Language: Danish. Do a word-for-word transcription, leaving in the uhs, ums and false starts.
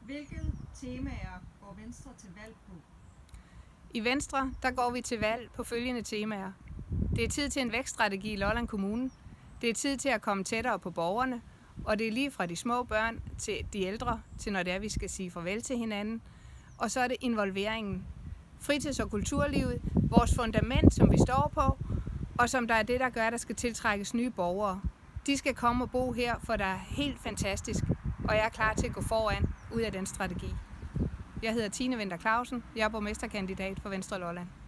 Hvilke temaer går Venstre til valg på? I Venstre der går vi til valg på følgende temaer. Det er tid til en vækststrategi i Lolland Kommune. Det er tid til at komme tættere på borgerne. Og det er lige fra de små børn til de ældre, til når det er, vi skal sige farvel til hinanden. Og så er det involveringen. Fritids- og kulturlivet, vores fundament, som vi står på, og som der er det, der gør, at der skal tiltrækkes nye borgere. De skal komme og bo her, for det er helt fantastisk, og jeg er klar til at gå foran ud af den strategi. Jeg hedder Tine Winther Clausen, jeg er borgmesterkandidat for Venstre Lolland.